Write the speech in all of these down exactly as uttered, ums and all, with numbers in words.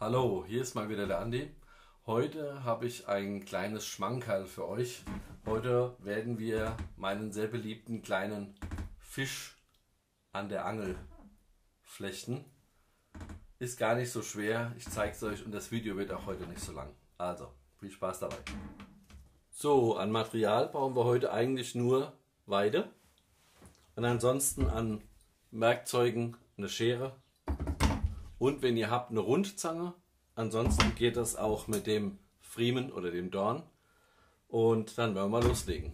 Hallo, hier ist mal wieder der Andi. Heute habe ich ein kleines Schmankerl für euch. Heute werden wir meinen sehr beliebten kleinen Fisch an der Angel flechten. Ist gar nicht so schwer, ich zeige es euch und das Video wird auch heute nicht so lang. Also, viel Spaß dabei. So, an Material brauchen wir heute eigentlich nur Weide und ansonsten an Werkzeugen eine Schere. Und wenn ihr habt, eine Rundzange. Ansonsten geht das auch mit dem Friemen oder dem Dorn. Und dann werden wir mal loslegen.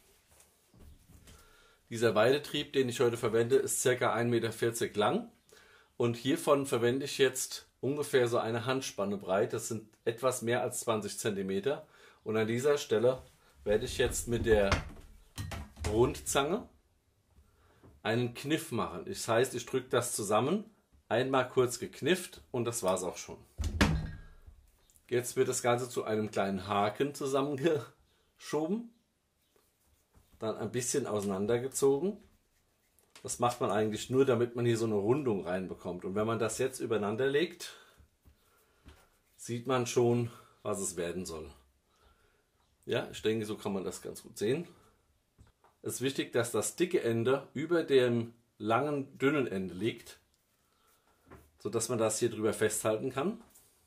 Dieser Weidetrieb, den ich heute verwende, ist ca. ein Meter vierzig lang. Und hiervon verwende ich jetzt ungefähr so eine Handspanne breit. Das sind etwas mehr als zwanzig Zentimeter. Und an dieser Stelle werde ich jetzt mit der Rundzange einen Kniff machen. Das heißt, ich drücke das zusammen. Einmal kurz geknifft und das war es auch schon. Jetzt wird das Ganze zu einem kleinen Haken zusammengeschoben, dann ein bisschen auseinandergezogen. Das macht man eigentlich nur, damit man hier so eine Rundung reinbekommt. Und wenn man das jetzt übereinander legt, sieht man schon, was es werden soll. Ja, ich denke, so kann man das ganz gut sehen. Es ist wichtig, dass das dicke Ende über dem langen, dünnen Ende liegt, so dass man das hier drüber festhalten kann.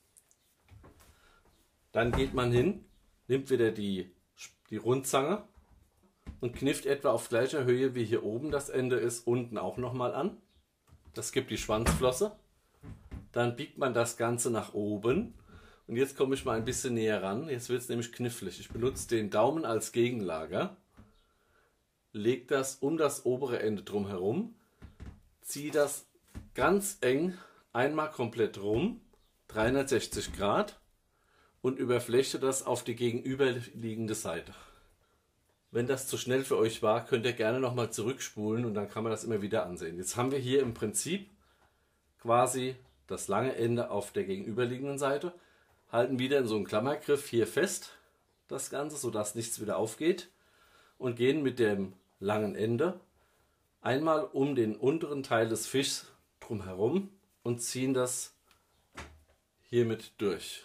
Dann geht man hin, nimmt wieder die, die Rundzange und knifft etwa auf gleicher Höhe wie hier oben das Ende ist, unten auch nochmal an. Das gibt die Schwanzflosse. Dann biegt man das Ganze nach oben. Und jetzt komme ich mal ein bisschen näher ran. Jetzt wird es nämlich knifflig. Ich benutze den Daumen als Gegenlager. Lege das um das obere Ende drum herum. Ziehe das ganz eng einmal komplett rum, dreihundertsechzig Grad, und überflechte das auf die gegenüberliegende Seite. Wenn das zu schnell für euch war, könnt ihr gerne nochmal zurückspulen und dann kann man das immer wieder ansehen. Jetzt haben wir hier im Prinzip quasi das lange Ende auf der gegenüberliegenden Seite, halten wieder in so einen Klammergriff hier fest, das Ganze, sodass nichts wieder aufgeht, und gehen mit dem langen Ende einmal um den unteren Teil des Fischs drum herum und ziehen das hiermit durch.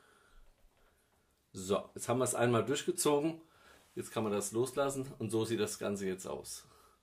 So, jetzt haben wir es einmal durchgezogen. Jetzt kann man das loslassen und so sieht das Ganze jetzt aus.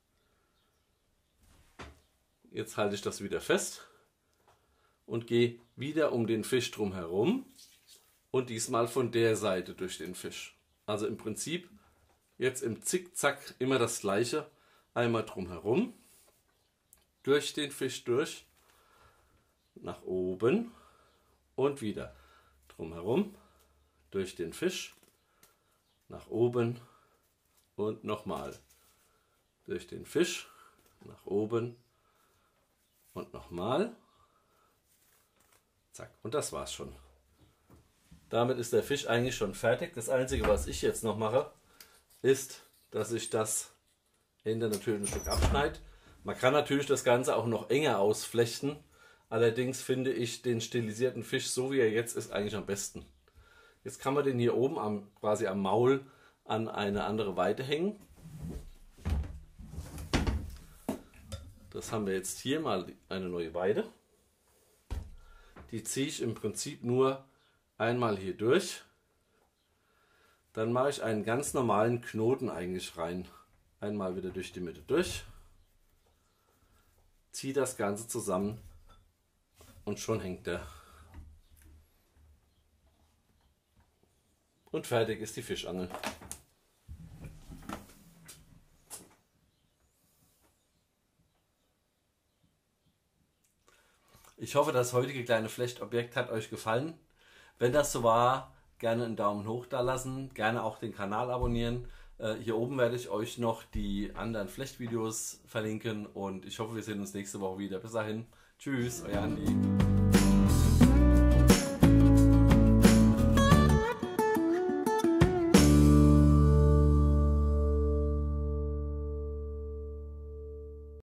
Jetzt halte ich das wieder fest und gehe wieder um den Fisch drum herum und diesmal von der Seite durch den Fisch. Also im Prinzip jetzt im Zickzack immer das gleiche. Einmal drum herum, durch den Fisch durch, nach oben und wieder drum herum, durch den Fisch, nach oben und nochmal durch den Fisch, nach oben und nochmal. Zack, und das war's schon. Damit ist der Fisch eigentlich schon fertig. Das Einzige, was ich jetzt noch mache, ist, dass ich das Ende natürlich ein Stück abschneide. Man kann natürlich das Ganze auch noch enger ausflechten. Allerdings finde ich den stilisierten Fisch, so wie er jetzt ist, eigentlich am besten. Jetzt kann man den hier oben am, quasi am Maul an eine andere Weite hängen. Das haben wir jetzt hier mal eine neue Weide. Die ziehe ich im Prinzip nur einmal hier durch. Dann mache ich einen ganz normalen Knoten eigentlich rein. Einmal wieder durch die Mitte durch. Ziehe das Ganze zusammen und schon hängt er. Und fertig ist die Fischangel. Ich hoffe, das heutige kleine Flechtobjekt hat euch gefallen. Wenn das so war, gerne einen Daumen hoch da lassen, gerne auch den Kanal abonnieren. Hier oben werde ich euch noch die anderen Flechtvideos verlinken und ich hoffe, wir sehen uns nächste Woche wieder. Bis dahin, tschüss, euer Andi.